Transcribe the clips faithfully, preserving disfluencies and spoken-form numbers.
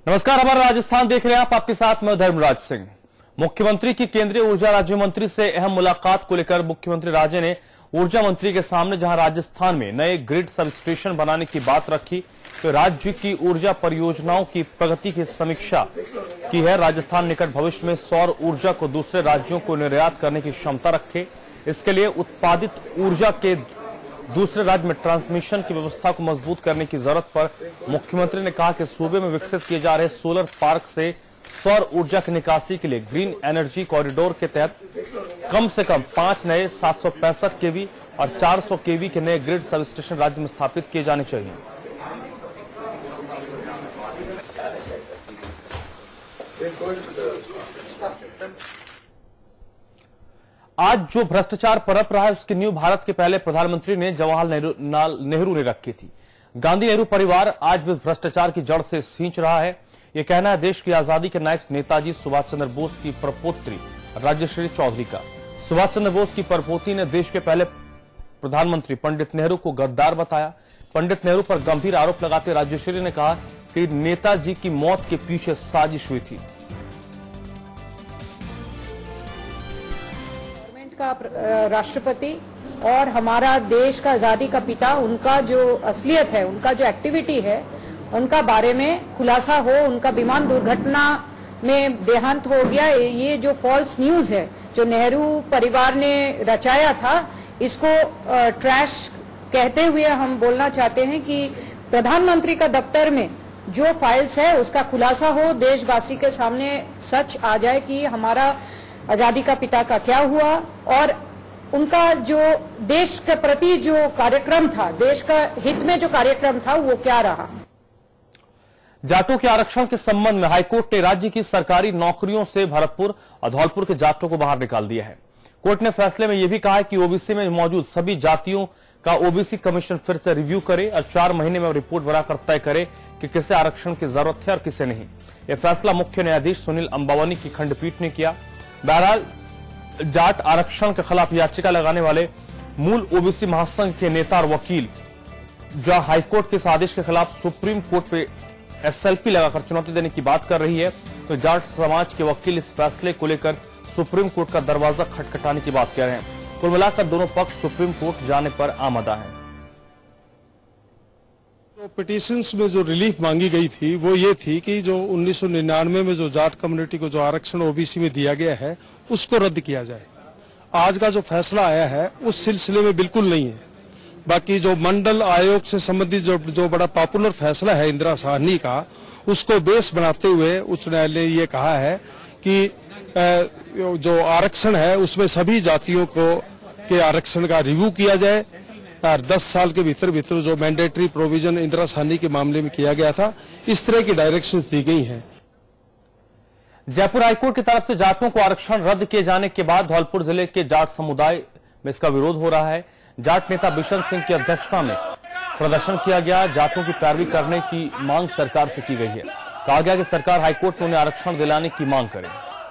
नमस्कार, हमारा राजस्थान देख रहे हैं आप। आपके साथ मैं धर्मराज सिंह। मुख्यमंत्री की केंद्रीय ऊर्जा राज्य मंत्री से अहम मुलाकात को लेकर मुख्यमंत्री राजे ने ऊर्जा मंत्री के सामने जहां राजस्थान में नए ग्रिड सब स्टेशन बनाने की बात रखी, तो राज्य की ऊर्जा परियोजनाओं की प्रगति की समीक्षा की है। राजस्थान निकट भविष्य में सौर ऊर्जा को दूसरे राज्यों को निर्यात करने की क्षमता रखे। इसके लिए उत्पादित ऊर्जा के दूसरे राज्य में ट्रांसमिशन की व्यवस्था को मजबूत करने की जरूरत पर मुख्यमंत्री ने कहा कि सूबे में विकसित किए जा रहे सोलर पार्क से सौर ऊर्जा की निकासी के लिए ग्रीन एनर्जी कॉरिडोर के तहत कम से कम पांच नए सात सौ पैंसठ केवी और चार सौ केवी के नए ग्रिड सब स्टेशन राज्य में स्थापित किए जाने चाहिए। आज जो भ्रष्टाचार पनप रहा है उसकी नींव भारत के पहले प्रधानमंत्री ने जवाहरलाल नेहरू ने रखी थी। गांधी नेहरू परिवार आज भी भ्रष्टाचार की जड़ से सींच रहा है। यह कहना है देश की आजादी के नायक नेताजी सुभाष चंद्र बोस की परपोत्री राजश्री चौधरी का। सुभाष चंद्र बोस की परपोती ने देश के पहले प्रधानमंत्री पंडित नेहरू को गद्दार बताया। पंडित नेहरू पर गंभीर आरोप लगाते राजश्री ने कहा कि नेताजी की मौत के पीछे साजिश हुई थी। का राष्ट्रपति और हमारा देश का आजादी का पिता, उनका जो असलियत है, उनका जो एक्टिविटी है, उनका बारे में खुलासा हो। उनका विमान दुर्घटना में देहांत हो गया, ये जो फॉल्स न्यूज है जो नेहरू परिवार ने रचाया था, इसको ट्रैश कहते हुए हम बोलना चाहते हैं कि प्रधानमंत्री का दफ्तर में जो फाइल्स है उसका खुलासा हो, देशवासी के सामने सच आ जाए कि हमारा आजादी का पिता का क्या हुआ और उनका जो देश के प्रति जो कार्यक्रम था, देश का हित में जो कार्यक्रम था, वो क्या रहा। जाटों के आरक्षण के संबंध में हाईकोर्ट ने राज्य की सरकारी नौकरियों से भरतपुर और धौलपुर के जाटों को बाहर निकाल दिया है। कोर्ट ने फैसले में यह भी कहा है कि ओबीसी में मौजूद सभी जातियों का ओबीसी कमीशन फिर से रिव्यू करे और चार महीने में रिपोर्ट बनाकर तय करे कि किसे आरक्षण की जरूरत है और किसे नहीं। यह फैसला मुख्य न्यायाधीश सुनील अंबावनी की खंडपीठ ने किया। बहरहाल जाट आरक्षण के खिलाफ याचिका लगाने वाले मूल ओबीसी महासंघ के नेता और वकील जो हाईकोर्ट के इस आदेश के खिलाफ सुप्रीम कोर्ट पे एसएलपी लगाकर चुनौती देने की बात कर रही है, तो जाट समाज के वकील इस फैसले को लेकर सुप्रीम कोर्ट का दरवाजा खटखटाने की बात कह रहे हैं। कुल मिलाकर दोनों पक्ष सुप्रीम कोर्ट जाने पर आमादा है। तो पिटीशंस में जो रिलीफ मांगी गई थी वो ये थी कि जो उन्नीस सौ निन्यानवे में जो जाट कम्युनिटी को जो आरक्षण ओबीसी में दिया गया है उसको रद्द किया जाए। आज का जो फैसला आया है उस सिलसिले में बिल्कुल नहीं है। बाकी जो मंडल आयोग से संबंधित जो जो बड़ा पॉपुलर फैसला है इंदिरा साहनी का, उसको बेस बनाते हुए उच्च न्यायालय ने ये कहा है कि जो आरक्षण है उसमें सभी जातियों को के आरक्षण का रिव्यू किया जाए और दस साल के भीतर भीतर जो मैंडेटरी प्रोविजन इंदिरा साहनी के मामले में किया गया था, इस तरह की डायरेक्शंस दी गई हैं। जयपुर हाईकोर्ट की तरफ से जाटों को आरक्षण रद्द किए जाने के बाद धौलपुर जिले के जाट समुदाय में इसका विरोध हो रहा है। जाट नेता बिशन सिंह की अध्यक्षता में प्रदर्शन किया गया। जाटों की पैरवी करने की मांग सरकार से की गई है। कहा गया कि सरकार हाईकोर्ट में उन्हें आरक्षण दिलाने की मांग करे।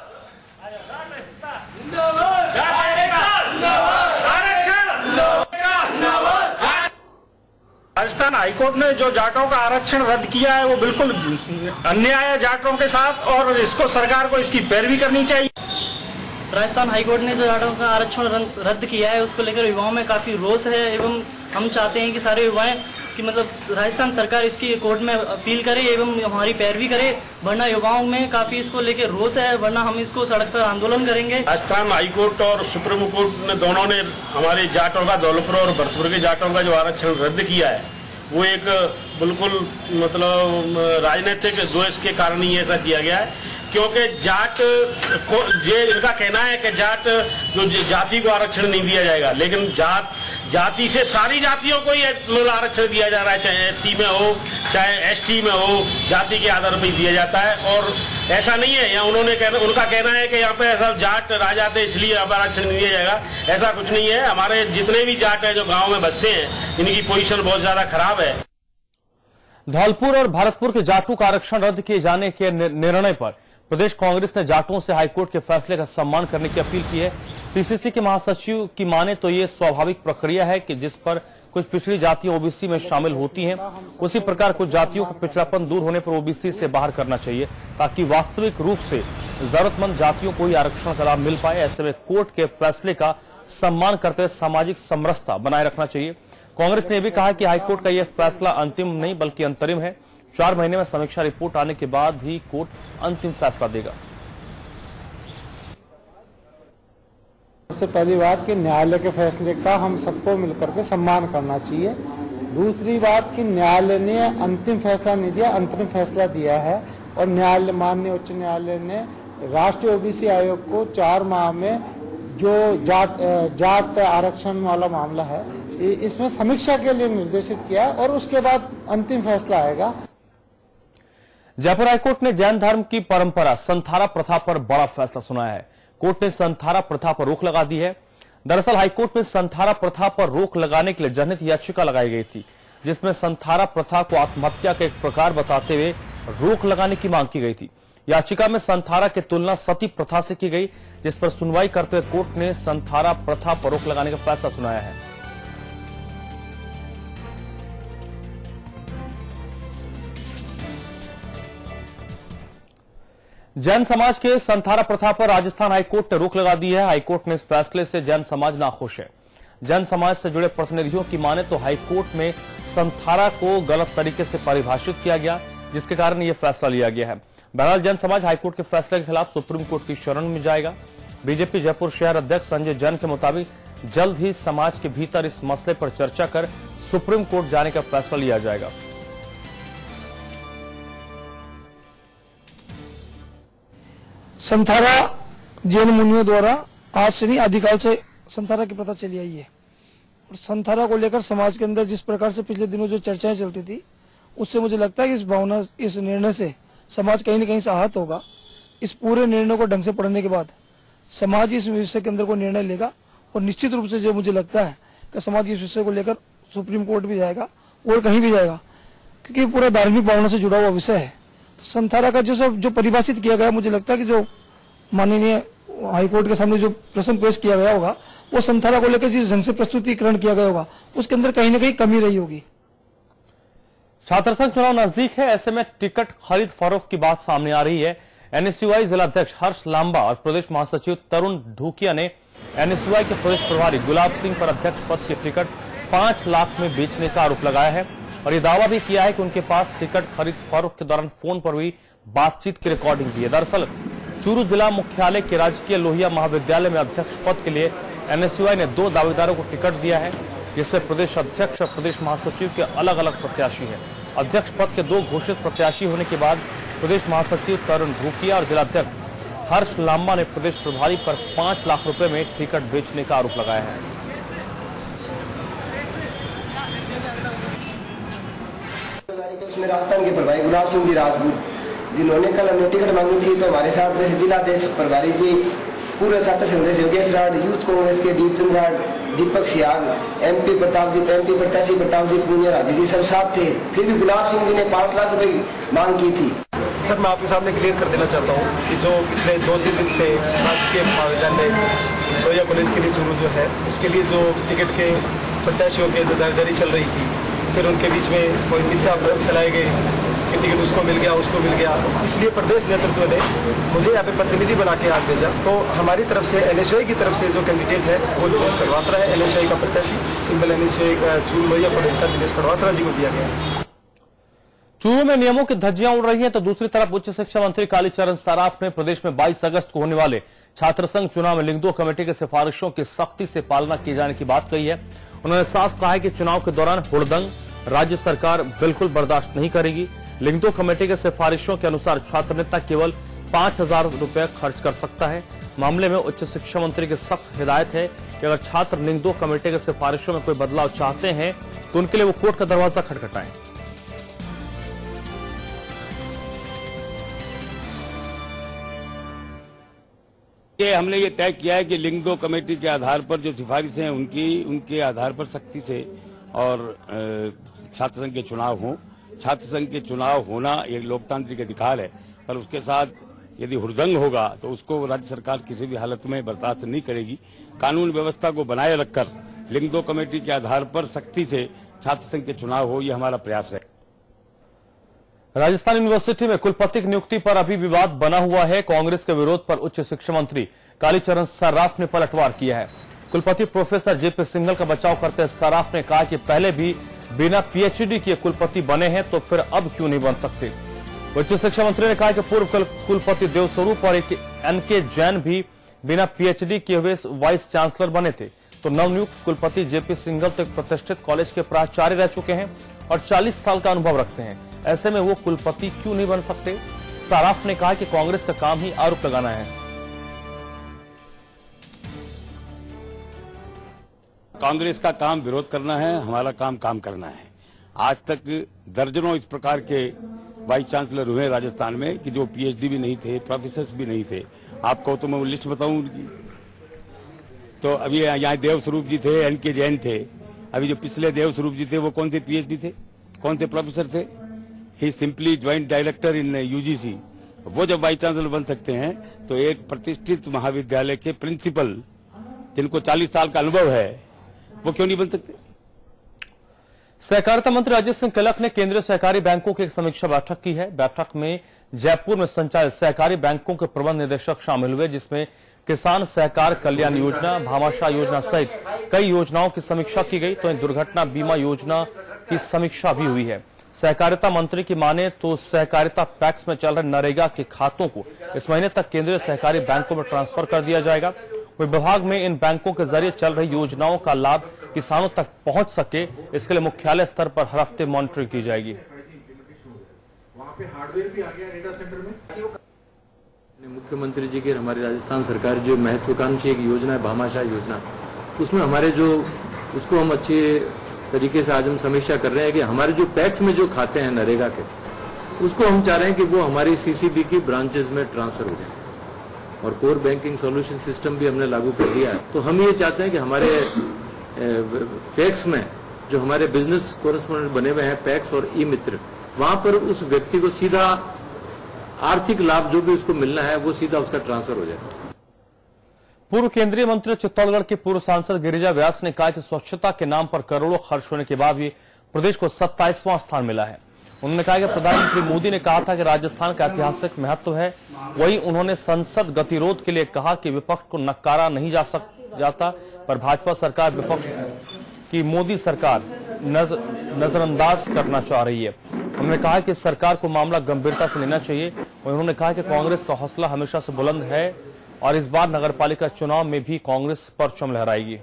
राजस्थान हाईकोर्ट ने जो जाटों का आरक्षण रद्द किया है वो बिल्कुल अन्याय है जाटों के साथ और इसको सरकार को इसकी पैरवी करनी चाहिए। राजस्थान हाईकोर्ट ने जो जाटों का आरक्षण रद्द किया है उसको लेकर युवाओं में काफी रोष है एवं हम चाहते हैं कि सारे युवाएं कि मतलब राजस्थान सरकार इसकी कोर्ट में अपील करे एवं हमारी पैरवी करे, वरना युवाओं में काफी इसको लेकर रोष है, वरना हम इसको सड़क पर आंदोलन करेंगे। राजस्थान हाईकोर्ट और सुप्रीम कोर्ट ने दोनों ने हमारे जाटों का धौलपुर और भरतपुर के जाटों का जो आरक्षण रद्द किया है वो एक बिल्कुल मतलब राजनीतिक द्वेष के कारण ही ऐसा किया गया है, क्योंकि जाट को ये इनका कहना है कि जाट जो जाति को आरक्षण नहीं दिया जाएगा, लेकिन जात जाति से सारी जातियों को ही आरक्षण दिया जा रहा है, चाहे एससी में हो चाहे एसटी में हो, जाति के आधार पर दिया जाता है। और ऐसा नहीं है, यहाँ उन्होंने कहना उनका कहना है कि यहाँ पे ऐसा जाट राजाते इसलिए अब आरक्षण नहीं दिया जाएगा, ऐसा कुछ नहीं है। हमारे जितने भी जाट है जो गाँव में बसते हैं इनकी पोजीशन बहुत ज्यादा खराब है। धौलपुर और भरतपुर के जाटों का आरक्षण रद्द किए जाने के निर्णय पर प्रदेश कांग्रेस ने जाटों से हाईकोर्ट के फैसले का सम्मान करने की अपील की है। पीसीसी के महासचिव की माने तो ये स्वाभाविक प्रक्रिया है कि जिस पर कुछ पिछड़ी जातियां ओबीसी में शामिल होती हैं, उसी प्रकार कुछ जातियों को पिछड़ापन दूर होने पर ओबीसी से बाहर करना चाहिए ताकि वास्तविक रूप से जरूरतमंद जातियों को ही आरक्षण का लाभ मिल पाए। ऐसे में कोर्ट के फैसले का सम्मान करते हुए सामाजिक समरसता बनाए रखना चाहिए। कांग्रेस ने यह भी कहा कि हाईकोर्ट का यह फैसला अंतिम नहीं बल्कि अंतरिम है। चार महीने में समीक्षा रिपोर्ट आने के बाद ही कोर्ट अंतिम फैसला देगा। सबसे पहली बात कि न्यायालय के फैसले का हम सबको मिलकर के सम्मान करना चाहिए। दूसरी बात कि न्यायालय ने अंतिम फैसला नहीं दिया, अंतरिम फैसला दिया है और न्यायालय माननीय उच्च न्यायालय ने राष्ट्रीय ओबीसी आयोग को चार माह में जो जाट जाट आरक्षण वाला मामला है इसमें समीक्षा के लिए निर्देशित किया और उसके बाद अंतिम फैसला आएगा। जयपुर हाईकोर्ट ने जैन धर्म की परंपरा संथारा प्रथा पर बड़ा फैसला सुनाया है। कोर्ट ने संथारा प्रथा पर रोक लगा दी है। दरअसल हाईकोर्ट में संथारा प्रथा पर रोक लगाने के लिए जनहित याचिका लगाई गई थी, जिसमें संथारा प्रथा को आत्महत्या का एक प्रकार बताते हुए रोक लगाने की मांग की गई थी। याचिका में संथारा की तुलना सती प्रथा से की गई, जिस पर सुनवाई करते हुए कोर्ट ने संथारा प्रथा पर रोक लगाने का फैसला सुनाया है। जैन समाज के संथारा प्रथा पर राजस्थान हाईकोर्ट ने रोक लगा दी है। हाईकोर्ट ने इस फैसले से जैन समाज नाखुश है। जैन समाज से जुड़े प्रतिनिधियों की माने तो हाईकोर्ट में संथारा को गलत तरीके से परिभाषित किया गया, जिसके कारण यह फैसला लिया गया है। बहरहाल जैन समाज हाईकोर्ट के फैसले के खिलाफ सुप्रीम कोर्ट की शरण में जाएगा। बीजेपी जयपुर शहर अध्यक्ष संजय जैन के मुताबिक जल्द ही समाज के भीतर इस मसले पर चर्चा कर सुप्रीम कोर्ट जाने का फैसला लिया जाएगा। संथारा जैन मुनियों द्वारा आज से नहीं आदिकाल से संथारा की प्रथा चली आई है और संथारा को लेकर समाज के अंदर जिस प्रकार से पिछले दिनों जो चर्चाएं चलती थी, उससे मुझे लगता है कि इस भावना इस निर्णय से समाज कहीं न कहीं से आहत होगा। इस पूरे निर्णय को ढंग से पढ़ने के बाद समाज इस विषय के अंदर को निर्णय लेगा और निश्चित रूप से जो मुझे लगता है कि समाज इस विषय को लेकर सुप्रीम कोर्ट भी जाएगा और कहीं भी जाएगा, क्योंकि पूरा धार्मिक भावना से जुड़ा हुआ विषय है। तो संथारा का जो सब जो परिभाषित किया गया, मुझे लगता है कि जो माननीय हाईकोर्ट के सामने जो प्रश्न पेश किया गया होगा वो संथारा को लेकर जिस ढंग से प्रस्तुतिकरण किया गया होगा उसके अंदर कहीं ना कहीं कमी रही होगी। छात्र संघ चुनाव नजदीक है, ऐसे में टिकट खरीद फरोख्त की बात सामने आ रही है। एनएसयूआई जिला अध्यक्ष हर्ष लांबा और प्रदेश महासचिव तरुण ढूकिया ने एनएसयूआई के प्रदेश प्रभारी गुलाब सिंह पर अध्यक्ष पद के टिकट पांच लाख में बेचने का आरोप लगाया है और ये दावा भी किया है कि उनके पास टिकट खरीद फरोख्त के दौरान फोन पर हुई बातचीत की रिकॉर्डिंग भी है। दरअसल चूरू जिला मुख्यालय के राजकीय लोहिया महाविद्यालय में अध्यक्ष पद के लिए एनएसयूआई ने दो दावेदारों को टिकट दिया है, जिसमें प्रदेश अध्यक्ष और प्रदेश महासचिव के अलग अलग प्रत्याशी हैं। अध्यक्ष पद के दो घोषित प्रत्याशी होने के बाद प्रदेश महासचिव तरुण ढूकिया और जिलाध्यक्ष हर्ष लांबा ने प्रदेश प्रभारी पर पांच लाख रुपए में टिकट बेचने का आरोप लगाया है। उसमें राजस्थान के प्रभारी गुलाब सिंह जी राजपूत, जिन्होंने कल हमने टिकट मांगी थी, तो हमारे साथ जैसे जिलाध्यक्ष प्रभारी जी, पूर्व छात्र संघ योगेश राड, यूथ कांग्रेस के दीपचंद राड, दीपक सियाग, एमपी प्रताप जी एमपी प्रत्याशी प्रताप जी पूनिया राजी जी सब साथ थे। फिर भी गुलाब सिंह जी ने पाँच लाख रुपए मांग की थी। सर, मैं आपके सामने क्लियर कर देना चाहता हूँ कि जो पिछले दो तीन दिन से राजकीय महाविद्यालय लोहिया कॉलेज के लिए चुरू जो है उसके लिए जो टिकट के प्रत्याशियों के जो दावेदारी चल रही थी, फिर उनके बीच में कोई मिथ्या फैलाए गए कि टिकट उसको मिल गया उसको मिल गया, इसलिए प्रदेश नेतृत्व ने मुझे यहाँ पे प्रतिनिधि बना के आज भेजा। तो हमारी तरफ से एनएसयूआई की तरफ से जो कैंडिडेट है वो दिनेश कड़वासरा है, एनएसयूआई का प्रत्याशी सिंबल एनएसयूआई का चूरू लोहिया कॉलेज का दिनेश कड़वासरा जी को दिया गया। चूरू में नियमों की धज्जियां उड़ रही हैं तो दूसरी तरफ उच्च शिक्षा मंत्री कालीचरण सराफ ने प्रदेश में बाईस अगस्त को होने वाले छात्र संघ चुनाव में लिंगदो कमेटी की सिफारिशों की सख्ती से पालना किए जाने की बात कही है। उन्होंने साफ कहा है कि चुनाव के दौरान हुड़दंग राज्य सरकार बिल्कुल बर्दाश्त नहीं करेगी। लिंगदो कमेटी के सिफारिशों के अनुसार छात्र नेता केवल पांच हजार रुपए खर्च कर सकता है। मामले में उच्च शिक्षा मंत्री की सख्त हिदायत है कि अगर छात्र लिंगदो कमेटी के सिफारिशों में कोई बदलाव चाहते हैं तो उनके लिए वो कोर्ट का दरवाजा खटखटाएं। ये हमने ये तय किया है कि लिंगदो कमेटी के आधार पर जो सिफारिशें हैं उनकी उनके आधार पर सख्ती से और छात्र संघ के चुनाव हों। छात्र संघ के चुनाव होना एक लोकतांत्रिक अधिकार है, पर उसके साथ यदि हुड़दंग होगा तो उसको राज्य सरकार किसी भी हालत में बर्दाश्त नहीं करेगी। कानून व्यवस्था को बनाए रखकर लिंग दो कमेटी के आधार पर सख्ती से छात्र संघ के चुनाव हो, ये हमारा प्रयास है। राजस्थान यूनिवर्सिटी में कुलपति की नियुक्ति पर अभी विवाद बना हुआ है। कांग्रेस के विरोध पर उच्च शिक्षा मंत्री कालीचरण सराफ ने पलटवार किया है। कुलपति प्रोफेसर जेपी सिंघल का बचाव करते सराफ ने कहा कि पहले भी बिना पीएचडी किए कुलपति बने हैं तो फिर अब क्यों नहीं बन सकते। उच्च शिक्षा मंत्री ने कहा कि पूर्व कुलपति देवस्वरूप और एक एन के जैन भी बिना पीएचडी किए हुए वाइस चांसलर बने थे, तो नवनियुक्त कुलपति जेपी सिंघल तो एक प्रतिष्ठित कॉलेज के प्राचार्य रह चुके हैं और चालीस साल का अनुभव रखते हैं। ऐसे में वो कुलपति क्यों नहीं बन सकते। सराफ ने कहा कि कांग्रेस का काम ही आरोप लगाना है। कांग्रेस का काम विरोध करना है, हमारा काम काम करना है। आज तक दर्जनों इस प्रकार के वाइस चांसलर हुए राजस्थान में कि जो पीएचडी भी नहीं थे, प्रोफेसर भी नहीं थे। आपको तो मैं लिस्ट बताऊं उनकी, तो अभी यहाँ देवस्वरूप जी थे, एन के जैन थे। अभी जो पिछले देवस्वरूप जी थे वो कौन थे पीएचडी थे, कौन थे प्रोफेसर थे। He simply joint director in UGC. वो जब वाइस चांसलर बन सकते हैं तो एक प्रतिष्ठित महाविद्यालय के प्रिंसिपल जिनको चालीस साल का अनुभव है वो क्यों नहीं बन सकते। सहकारिता मंत्री अजय सिंह किलक ने केंद्रीय सहकारी बैंकों की एक समीक्षा बैठक की है। बैठक में जयपुर में संचालित सहकारी बैंकों के प्रबंध निदेशक शामिल हुए, जिसमें किसान सहकार कल्याण योजना, भामाशाह योजना सहित कई योजनाओं की समीक्षा की गई। तो दुर्घटना बीमा योजना की समीक्षा भी हुई है। सहकारिता मंत्री की माने तो सहकारिता पैक्स में चल रहे नरेगा के खातों को इस महीने तक केंद्रीय सहकारी बैंकों में ट्रांसफर कर दिया जाएगा। विभाग में इन बैंकों के जरिए चल रही योजनाओं का लाभ किसानों तक पहुंच सके, इसके लिए मुख्यालय स्तर पर हर हफ्ते मॉनिटरिंग की जाएगी। वहां पे हार्डवेयर भी आ गया डेटा सेंटर में। मुख्यमंत्री जी की हमारी राजस्थान सरकार जो महत्वाकांक्षी एक योजना है भामाशाह योजना, उसमें हमारे जो उसको हम अच्छे तरीके से आज हम समीक्षा कर रहे हैं कि हमारे जो पैक्स में जो खाते हैं नरेगा के, उसको हम चाह रहे हैं कि वो हमारी सीसीबी की ब्रांचेस में ट्रांसफर हो जाए। और कोर बैंकिंग सॉल्यूशन सिस्टम भी हमने लागू कर दिया है। तो हम ये चाहते हैं कि हमारे पैक्स में जो हमारे बिजनेस कोरेस्पोंडेंट बने हुए हैं पैक्स और ई मित्र, वहां पर उस व्यक्ति को सीधा आर्थिक लाभ जो भी उसको मिलना है वो सीधा उसका ट्रांसफर हो जाए। पूर्व केंद्रीय मंत्री चित्तौड़गढ़ के पूर्व सांसद गिरिजा व्यास ने कहा कि स्वच्छता के नाम पर करोड़ों खर्च होने के बाद भी प्रदेश को सत्ताईसवां स्थान मिला है। उन्होंने कहा कि प्रधानमंत्री मोदी ने कहा था कि राजस्थान का ऐतिहासिक महत्व है। वहीं उन्होंने संसद गतिरोध के लिए कहा कि विपक्ष को नकारा नहीं जा सक जाता, पर भाजपा सरकार विपक्ष की मोदी सरकार नजर, नजरअंदाज करना चाह रही है। उन्होंने कहा कि सरकार को मामला गंभीरता से लेना चाहिए। उन्होंने कहा कि कांग्रेस का हौसला हमेशा से बुलंद है और इस बार नगरपालिका चुनाव में भी कांग्रेस परचम लहराएगी।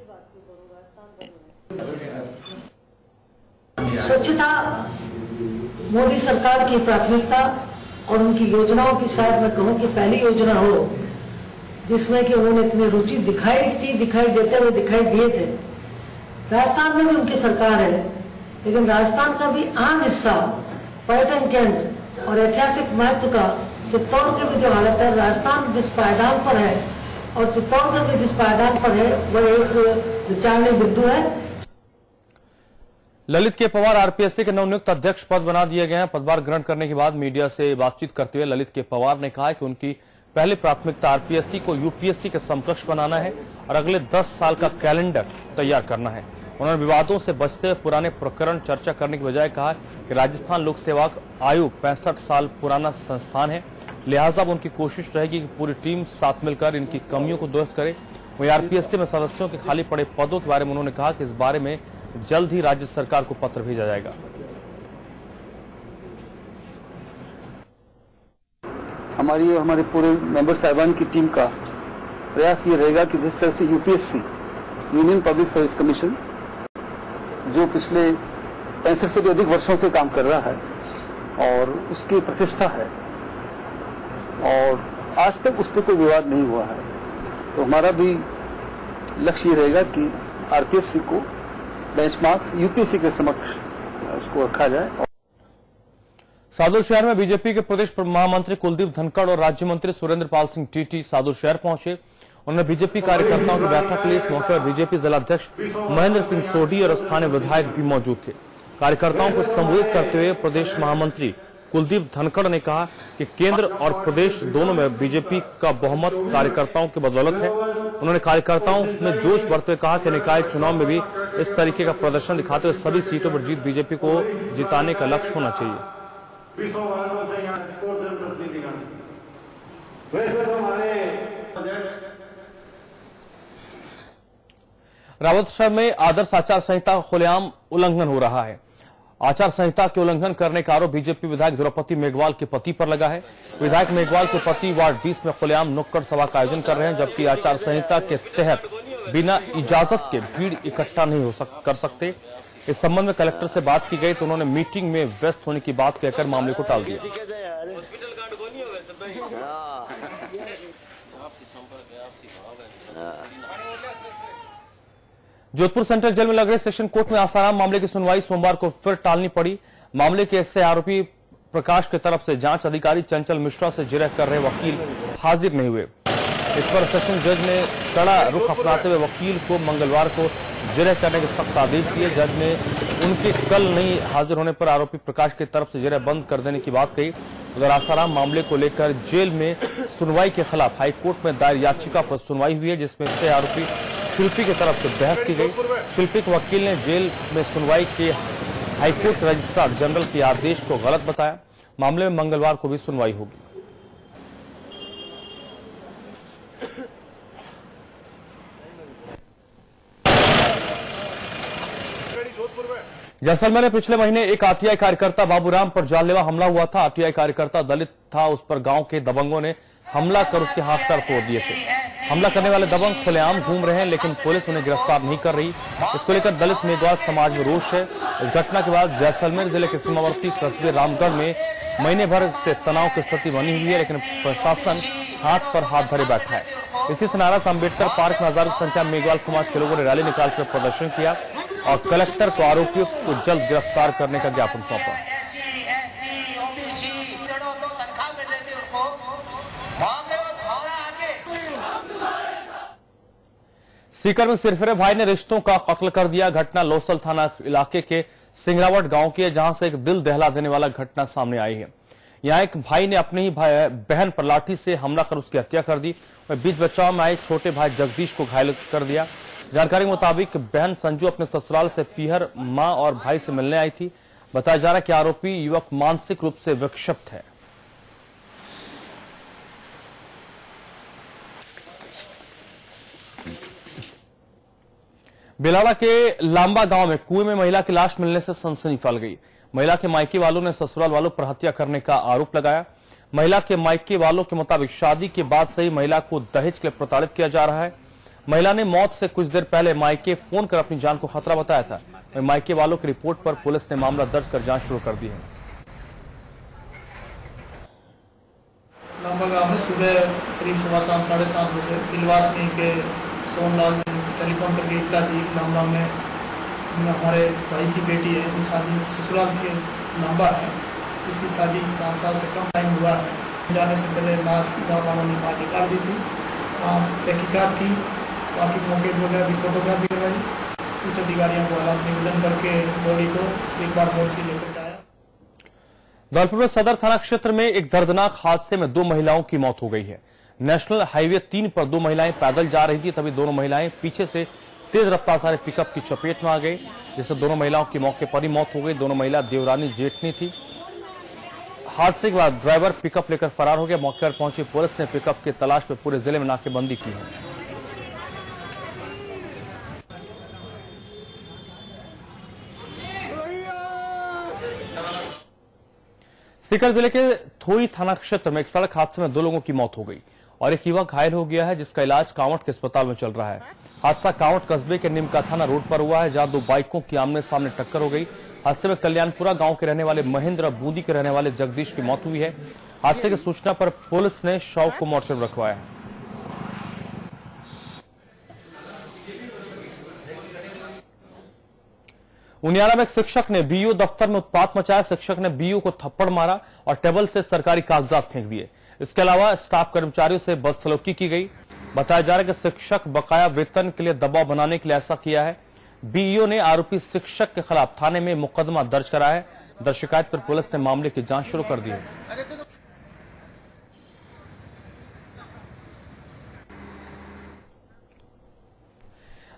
स्वच्छता मोदी सरकार की प्राथमिकता और उनकी योजनाओं की शायद मैं कहूं कि पहली योजना हो जिसमें कि उन्होंने इतनी रुचि दिखाई थी, दिखाई देते हुए दिखाई दिए थे। राजस्थान में भी उनकी सरकार है, लेकिन राजस्थान का भी अहम हिस्सा पर्यटन केंद्र और ऐतिहासिक महत्व का चित्तौड़गढ़ की भी जो हालत है, राजस्थान जिस पायदान पर है और चित्तौड़गढ़ भी जिस पायदान पर है वह एक विचारणीय बिंदु है। ललित के पवार आरपीएससी के नवनियुक्त अध्यक्ष पद बना दिए गए हैं। पदभार ग्रहण करने के बाद मीडिया से बातचीत करते हुए ललित के पवार ने कहा कि उनकी पहली प्राथमिकता आरपीएससी को यूपीएससी के समकक्ष बनाना है और अगले दस साल का कैलेंडर तैयार करना है। उन्होंने विवादों से बचते हुए पुराने प्रकरण चर्चा करने की बजाय कहा कि राजस्थान लोक सेवा आयोग पैंसठ साल पुराना संस्थान है, लिहाजा उनकी कोशिश रहेगी कि पूरी टीम साथ मिलकर इनकी कमियों को दुरुस्त करे। वहीं आरपीएससी में सदस्यों के खाली पड़े पदों के बारे में उन्होंने कहा कि इस बारे में जल्द ही राज्य सरकार को पत्र भेजा जाएगा। हमारी और हमारे पूरे मेंबर साहिबान की टीम का प्रयास ये रहेगा कि जिस तरह से UPSC union public service commission जो पिछले पैंसठ से भी अधिक वर्षों से काम कर रहा है और उसकी प्रतिष्ठा है और आज तक उस पर कोई विवाद नहीं हुआ है, तो हमारा भी लक्ष्य ये रहेगा कि आरपीएससी को बेंचमार्क्स यूपीएससी के समक्ष उसको रखा जाए। सादुल शहर में बीजेपी के प्रदेश महामंत्री कुलदीप धनखड़ और राज्य मंत्री सुरेंद्र पाल सिंह टीटी सादुल शहर पहुंचे। उन्होंने बीजेपी कार्यकर्ताओं की बैठक ली। इस मौके पर बीजेपी जिलाध्यक्ष महेंद्र सिंह सोढी और स्थानीय विधायक भी मौजूद थे। कार्यकर्ताओं को संबोधित करते हुए प्रदेश महामंत्री कुलदीप धनखड़ ने कहा कि केंद्र और प्रदेश दोनों में बीजेपी का बहुमत कार्यकर्ताओं की बदौलत है। उन्होंने कार्यकर्ताओं में जोश बढ़ते हुए कहा कि निकाय चुनाव में भी इस तरीके का प्रदर्शन दिखाते हुए सभी सीटों पर जीत बीजेपी को जिताने का लक्ष्य होना चाहिए। रावत शहर में आदर्श आचार संहिता खुलेआम उल्लंघन हो रहा है। आचार संहिता के उल्लंघन करने का आरोप बीजेपी विधायक द्रौपदी मेघवाल के पति पर लगा है। विधायक मेघवाल के पति वार्ड बीस में खुलेआम नुक्कड़ सभा का आयोजन कर रहे हैं, जबकि आचार संहिता के तहत बिना इजाजत के भीड़ इकट्ठा नहीं हो सक, कर सकते। इस संबंध में कलेक्टर से बात की गई तो उन्होंने मीटिंग में व्यस्त होने की बात कहकर मामले को टाल दिया। जोधपुर सेंट्रल जेल में लग रहे सेशन कोर्ट में आसाराम मामले की सुनवाई सोमवार को फिर टालनी पड़ी। मामले के इससे आरोपी प्रकाश की तरफ से जांच अधिकारी चंचल मिश्रा से जिरह कर रहे वकील हाजिर नहीं हुए। इस पर सेशन जज ने कड़ा रुख अपनाते हुए वकील को मंगलवार को जिरह करने के सख्त आदेश दिए। जज ने उनके कल नहीं हाजिर होने पर आरोपी प्रकाश की तरफ से जिरह बंद कर देने की बात कही। उधर आसाराम मामले को लेकर जेल में सुनवाई के खिलाफ हाईकोर्ट में दायर याचिका पर सुनवाई हुई है, जिसमें से आरोपी शिल्पी की तरफ से बहस की गई। शिल्पी के वकील ने जेल में सुनवाई के हाईकोर्ट रजिस्ट्रार जनरल के आदेश को गलत बताया। मामले में मंगलवार को भी सुनवाई होगी। जैसलमेर में पिछले महीने एक आरटीआई कार्यकर्ता बाबूराम पर जानलेवा हमला हुआ था। आरटीआई कार्यकर्ता दलित था, उस पर गांव के दबंगों ने हमला कर उसके हाथ पैर तोड़ दिए थे। हमला करने वाले दबंग खुलेआम घूम रहे हैं, लेकिन पुलिस उन्हें गिरफ्तार नहीं कर रही। इसको लेकर दलित मेघवाल समाज में रोष है। इस घटना के बाद जैसलमेर जिले के सीमावर्ती कस्बे रामगढ़ में महीने भर से तनाव की स्थिति बनी हुई है, लेकिन प्रशासन हाथ पर हाथ धरे बैठा है। इसी से नाराज अम्बेडकर पार्क में हजारों की संख्या में मेघवाल समाज के लोगों ने रैली निकालकर प्रदर्शन किया और कलेक्टर को आरोपियों को जल्द गिरफ्तार करने का ज्ञापन सौंपा। सीकर में सिरफिरे भाई ने रिश्तों का कत्ल कर दिया। घटना लोसल थाना इलाके के सिंगरावट गांव की है, जहां से एक दिल दहला देने वाला घटना सामने आई है। यहां एक भाई ने अपने ही भाई बहन पर लाठी से हमला कर उसकी हत्या कर दी। बीच बचाव में आए छोटे भाई जगदीश को घायल कर दिया। जानकारी के मुताबिक बहन संजू अपने ससुराल से पीहर मां और भाई से मिलने आई थी। बताया जा रहा है कि आरोपी युवक मानसिक रूप से विक्षिप्त है। बिलाड़ा के लांबा गांव में कुएं में महिला की लाश मिलने से सनसनी फैल गई। महिला के मायके वालों ने ससुराल वालों पर हत्या करने का आरोप लगाया। महिला के मायके वालों के मुताबिक शादी के बाद से ही महिला को दहेज के लिए प्रताड़ित किया जा रहा है। महिला ने मौत से कुछ देर पहले मायके फोन कर अपनी जान को खतरा बताया था। मायके वालों की रिपोर्ट पर पुलिस ने मामला दर्ज कर जांच शुरू कर दी है। लांबा गांव में सुबह करीब सवा सात साढ़े सात बजे दिलवास में के सोनलाल ने टेलीफोन करके इतला दी। लांबा में हमारे भाई की बेटी है, वो शादी ससुराल के लांबा है, जिसकी शादी सात साल से कम टाइम हुआ है। जाने से पहले लाश गाँव वालों ने बाहर निकाल दी थी। तहकीकात की, बाकी मौके पर अभी फोटोग्राफी करवाई। कुछ अधिकारियों को हालात निवेदन करके बॉडी को एक बार बॉस की लेकर आया। धौलपुर में सदर थाना क्षेत्र में एक दर्दनाक हादसे में दो महिलाओं की मौत हो गई है। नेशनल हाईवे तीन पर दो महिलाएं पैदल जा रही थी, तभी दोनों महिलाएं पीछे से तेज रफ्तार से पिकअप की चपेट में आ गई, जिससे दोनों महिलाओं की मौके पर ही मौत हो गई। दोनों महिला देवरानी जेठनी थी। हादसे के बाद ड्राइवर पिकअप लेकर फरार हो गया। मौके पर पहुंची पुलिस ने पिकअप की तलाश में पूरे जिले में नाकेबंदी की है। सीकर जिले के थोई थाना क्षेत्र में एक सड़क हादसे में दो लोगों की मौत हो गई और एक युवक घायल हो गया है, जिसका इलाज कांवट के अस्पताल में चल रहा है। हादसा कांवट कस्बे के निमका थाना रोड पर हुआ है, जहां दो बाइकों की आमने सामने टक्कर हो गई। हादसे में कल्याणपुरा गांव के रहने वाले महेंद्र, बूंदी के रहने वाले जगदीश की मौत हुई है। हादसे की सूचना पर पुलिस ने शव को मोर्चर में रखवाया है। उनियारा में एक शिक्षक ने बीईओ दफ्तर में उत्पात मचाया। शिक्षक ने बीईओ को थप्पड़ मारा और टेबल से सरकारी कागजात फेंक दिए। इसके अलावा स्टाफ कर्मचारियों से बदसलूकी की गई। बताया जा रहा है कि शिक्षक बकाया वेतन के लिए दबाव बनाने के लिए ऐसा किया है। बीईओ ने आरोपी शिक्षक के खिलाफ थाने में मुकदमा दर्ज कराया है। दर्ज शिकायत पर पुलिस ने मामले की जांच शुरू कर दी है।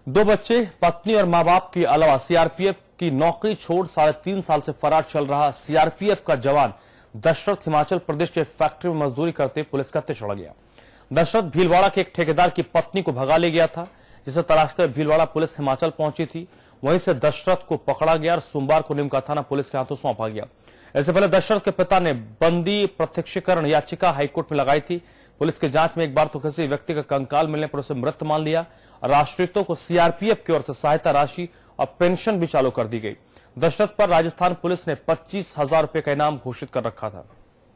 दो बच्चे, पत्नी और मां बाप के अलावा सीआरपीएफ की नौकरी छोड़ साढ़े तीन साल से फरार चल रहा सीआरपीएफ का जवान दशरथ हिमाचल प्रदेश के फैक्ट्री में मजदूरी करते पुलिस का हत्या चढ़ गया। दशरथ भीलवाड़ा के एक ठेकेदार की पत्नी को भगा ले गया था, जिसे तलाशते हुए भीलवाड़ा पुलिस हिमाचल पहुंची थी। वहीं से दशरथ को पकड़ा गया और सोमवार को निमका थाना पुलिस के हाथों सौंपा गया। इससे पहले दशरथ के पिता ने बंदी प्रत्यक्षीकरण याचिका हाईकोर्ट में लगाई थी। पुलिस की जांच में एक बार तो किसी व्यक्ति का कंकाल मिलने पर उसे मृत मान लिया और आश्रितों को सीआरपीएफ की ओर से सहायता राशि और पेंशन भी चालू कर दी गई। दशरथ पर राजस्थान पुलिस ने पच्चीस हजार रुपए का इनाम घोषित कर रखा था।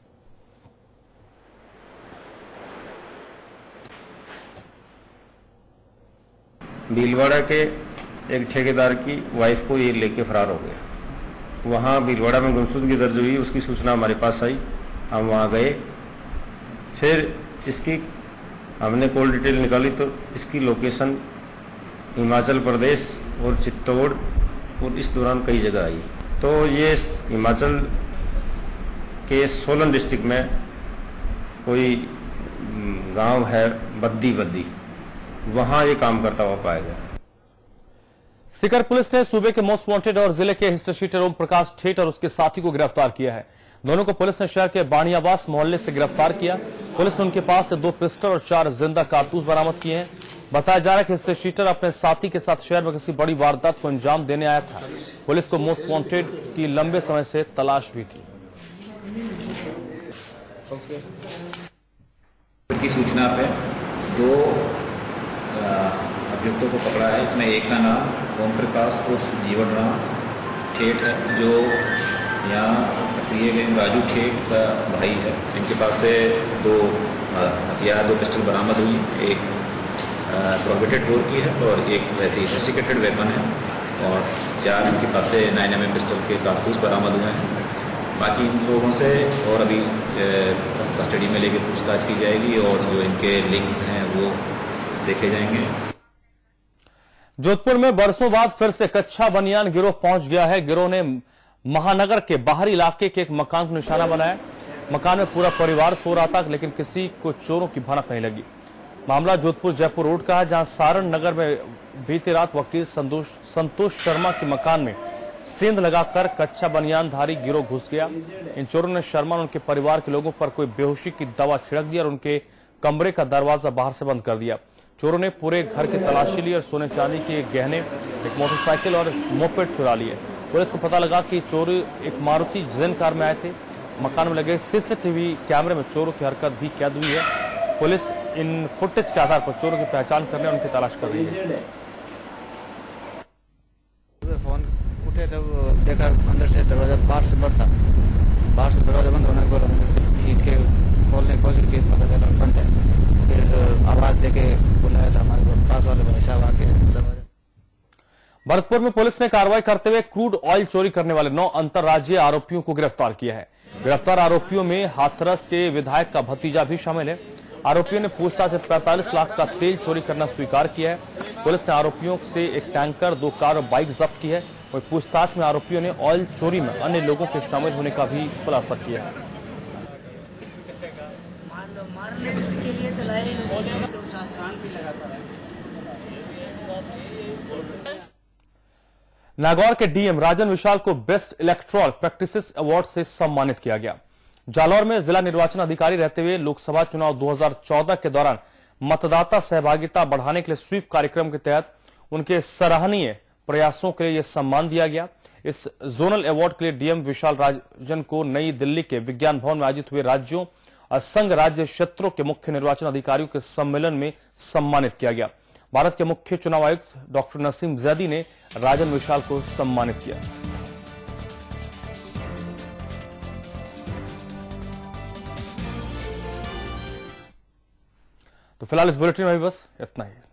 भीलवाड़ा के एक ठेकेदार की वाइफ को ये लेके फरार हो गया। वहाँ भीलवाड़ा में गुमशुदगी दर्ज हुई, उसकी सूचना हमारे पास आई, हम वहाँ गए। फिर इसकी हमने कॉल डिटेल निकाली तो इसकी लोकेशन हिमाचल प्रदेश और चित्तौड़ और इस दौरान कई जगह आई। तो ये हिमाचल के सोलन डिस्ट्रिक्ट में कोई गांव है बद्दी बद्दी, वहां ये काम करता हुआ पाया गया। सीकर पुलिस ने सूबे के मोस्ट वांटेड और जिले के हिस्ट्री शीटर ओम प्रकाश ठेठ और उसके साथी को गिरफ्तार किया है। दोनों को पुलिस ने शहर के बाणियावास मोहल्ले से गिरफ्तार किया। पुलिस ने उनके पास से दो पिस्टल और चार जिंदा कारतूस बरामद किए हैं। बताया जा रहा है कि हिस्ट्री शीटर अपने साथी के साथ शहर में किसी बड़ी वारदात को अंजाम देने आया था। पुलिस को मोस्ट वांटेड की लंबे समय से तलाश भी थी। की सूचना पे दो अभियुक्तों को पकड़ा है। इसमें एक का नाम ओम प्रकाश और जीवन राम ठेठ है, जो यहाँ सक्रिय गए राजू ठेठ का भाई है। इनके पास से दो हथियार, दो पिस्टल बरामद हुई, एक प्रोहिबिटेड बोर की है और एक वैसे इंवेस्टिगेटेड वेपन है, और चार इनके पास से नाइन एम एम पिस्टल के कारतूस बरामद हुए हैं। बाकी इन लोगों से और अभी कस्टडी में लेकर पूछताछ की जाएगी और जो इनके लिंक्स हैं वो देखे जाएंगे। जोधपुर में बरसों बाद फिर से कच्चा बनियान गिरोह पहुंच गया है। गिरोह ने महानगर के बाहरी इलाके के एक मकान को निशाना बनाया। मकान में पूरा परिवार सो रहा था, लेकिन किसी को चोरों की भनक नहीं लगी। मामला जोधपुर जयपुर रोड का है, जहां सारण नगर में बीती रात वकील संतोष शर्मा के मकान में सेंध लगाकर कच्चा बनियानधारी गिरोह घुस गया। इन चोरों ने शर्मा और उनके परिवार के लोगों पर कोई बेहोशी की दवा छिड़क दी और उनके कमरे का दरवाजा बाहर से बंद कर दिया। चोरों ने पूरे घर की तलाशी ली और सोने चांदी के गहने, एक मोटरसाइकिल और मोपेड चुरा लिए। पुलिस को पता लगा कि चोर एक मारुति जैन कार में आए थे। मकान में लगे सीसीटीवी कैमरे में चोरों की हरकत भी कैद हुई है। पुलिस इन फुटेज के आधार पर चोरों की पहचान करने और उनकी तलाश कर रही है। फोन उठे तो देखा अंदर से दरवाजा बाहर से बंद था। बाहर से दरवाजा बंद होने के बाद हमने खींच के खोलने की कोशिश की, पता चला बंद है। फिर आवाज देके बुलाया था हमारे पास वाले भाई साहब आके दरवाजा। भरतपुर में पुलिस ने कार्रवाई करते हुए क्रूड ऑयल चोरी करने वाले नौ अंतर्राज्यीय आरोपियों को गिरफ्तार किया है। गिरफ्तार आरोपियों में हाथरस के विधायक का भतीजा भी शामिल है। आरोपियों ने पूछताछ में पैंतालीस लाख का तेल चोरी करना स्वीकार किया है। पुलिस ने आरोपियों से एक टैंकर, दो कार और बाइक जब्त की है। वहीं पूछताछ में आरोपियों ने ऑयल चोरी में अन्य लोगों के शामिल होने का भी खुलासा किया है। नागौर के डीएम राजन विशाल को बेस्ट इलेक्टोरल प्रैक्टिसेस अवार्ड से सम्मानित किया गया। जालौर में जिला निर्वाचन अधिकारी रहते हुए लोकसभा चुनाव दो हज़ार चौदह के दौरान मतदाता सहभागिता बढ़ाने के लिए स्वीप कार्यक्रम के तहत उनके सराहनीय प्रयासों के लिए यह सम्मान दिया गया। इस जोनल अवार्ड के लिए डीएम विशाल राजन को नई दिल्ली के विज्ञान भवन में आयोजित हुए राज्यों और संघ राज्य क्षेत्रों के मुख्य निर्वाचन अधिकारियों के सम्मेलन में सम्मानित किया गया। भारत के मुख्य चुनाव आयुक्त डॉक्टर नसीम जैदी ने राजन विशाल को सम्मानित किया। तो फिलहाल इस बुलेटिन में बस इतना ही।